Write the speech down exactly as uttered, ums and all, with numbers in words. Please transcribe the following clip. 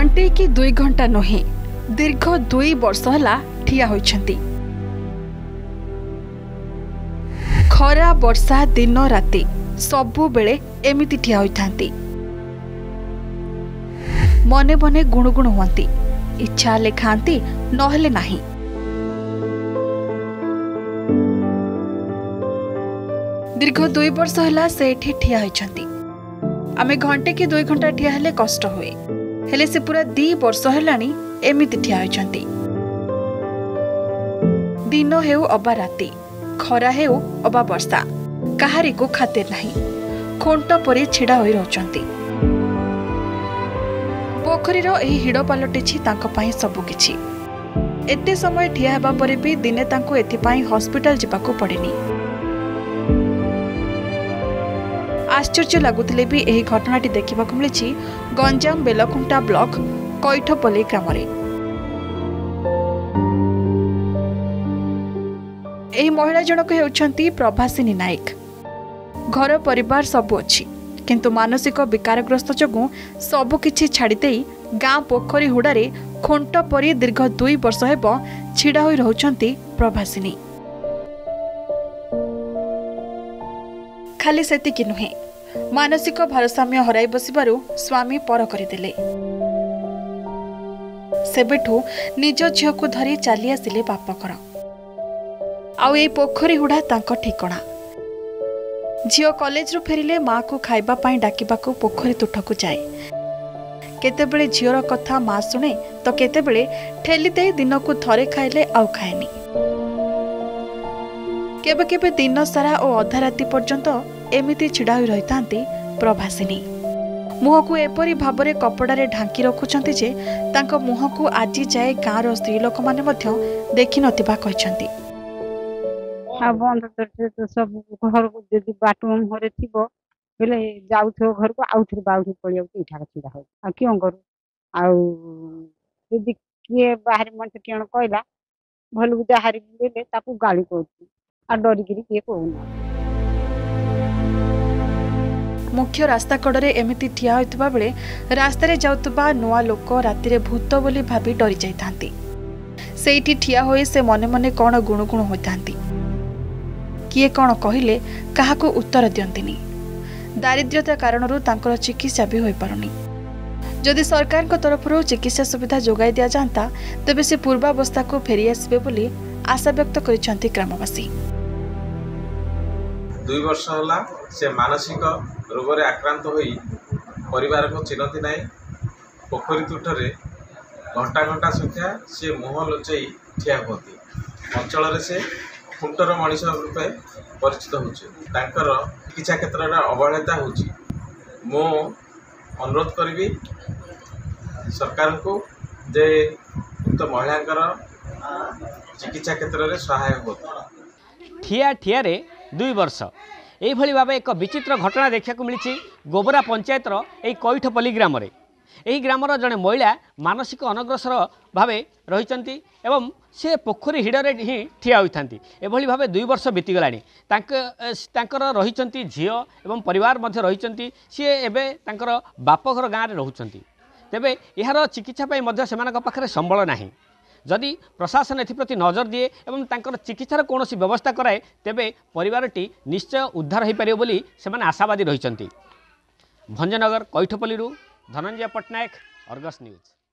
घंटे कि दुई घंटा नुहे दीर्घ दुई वर्ष है ठिया होइछंती। खरा वर्षा दिन राति सबु बेले एमिति ठिया होइथांती। मने मने गुणुगुण हुअंती, इच्छा हेले खांती नहेले नाही। दीर्घ दुई वर्ष है से एठी ठिया होइछंती। आमे घंटे कि दुई घंटा ठिया हेले कष्ट हुए, हेले से पूरा दी वर्ष हेलानी एमिति ठिया होइछंती। दिन हेउ अबा राति, खरा हेउ अबा वर्षा, काहारी को खातिर नाही, खोंट परी छिड़ा होई रहउछंती। पोखरीर एही हिड़ पलटिछि तांको पई सबु किछि। एते समय ठिया हेबा परे भी दिने तांको एथिपाई हॉस्पिटल जिबाको पड़ेनी। आश्चर्य लगुले भी एही घटनाटी देखिबाको मिलिछि गंजाम बेलखुंटा ब्लॉक कैठपल्ली ग्राम रे। एही महिला जनक हेउछंती प्रभासिनी नायक। घर परिवार सबु अछि, किंतु मानसिक विकारग्रस्त जगु सबु किछि छाड़ी देई गाँ पोखरी हुडारे खोंट परी दीर्घ दुई वर्ष हेब छिड़ा होई रहउछंती प्रभासिनी। खाली सेतिकी नुहे, मानसिक भारसाम्य हराई बसिबारु स्वामी पर करदेले। सेबेठू निज झियो को धरी चली आसिले बापकर। आउ ए पोखरी हुडा तांको ठिकणा। झियो कॉलेज रु फेरिले माँ को खाइबा पाई डाकिबाकू पोखरी तुठकू जाए। केतेबेले झियोर कथा माँ शुणे तो केतेबेले ठेली दे दिन को थरे खाइले आउ खाएनी। केबे केबे दिन सारा और अधा राति पर्यंत एमिति छिड़ा होई रहितांती प्रभासिनी। मुह को एपरी भाबरे कपड़ारे ढांकी रखुचंती जे तांको मुह को आजी जाए गाँर स्त्री लोक माने मध्य देखि नथिबा कहचंती। आ बंद करते तो सब घर को जदी बाटुम घरे थिबो बेले जाउथो घर को आउथर बाउथर पळिया को इठा छिड़ा हो आ क्यों करू आ जदी किए बाहर मन केण कहला भलु जाहारी बेले ताकू गाली करती आ डरी गिरी के कहूना। मुख्य रास्ता कड़े एमिति ठिया होइतबा बेले रास्ता रे जाउतबा नुआ लोक राति रे भूत बोली भाबी डरी जाइथांती। सेठी ठिया होई से मने मने कोन गुणुगुण होइथांती। किए कौन कहले काहाको उत्तर दियंतिनी। दारिद्र्यता कारणरू तांकर चिकित्सा भी होई पारुनी। जदि सरकार को तरफରୁ चिकित्सा सुविधा जोगाई दिया जाता तेबे से पूर्वावस्था को फेरी आसबे बोली आशा व्यक्त करिसंती ग्रामवासी। दुई वर्ष होला से मानसिक रोग रे आक्रांत होई परिवार को चिन्हती नाही। पोखरी तुठरे घंटा घंटा संख्या से मुह लुचई ठिया होती। अंचल रे से खुंटर मनीष रूपे परिचित होछि। तांकर चिकित्सा क्षेत्र रे अवहेलिता होछि। मो अनुरोध करिबी सरकार को जे उक्त महिलांकर चिकित्सा क्षेत्र रे सहायक होत। ठिया ठिया रे दुई वर्ष एभली भाव एक विचित्र घटना देखा मिली गोबरा पंचायतर यही कैठपल्ली ग्राम रे। यही ग्रामर जड़े महिला मानसिक अनग्रसर भाव रही एवं से पोखरी हिड़े ही ठिया होती। एभली भाव दुई वर्ष बीतीगला रही झील एवं परिवार रही सी एवं बापघर गाँव में रोचंती। तेबे यार चिकित्सा से संबल नहीं। जदि प्रशासन एप्रति नजर दिए एवं तांकर चिकित्सार कौन व्यवस्था कराए तेबे परिवारटी निश्चय उद्धार हो पार बोली से आशावादी रही। Bhanjanagar Kaithapalli Dhananjay Pattanaik, Argus news.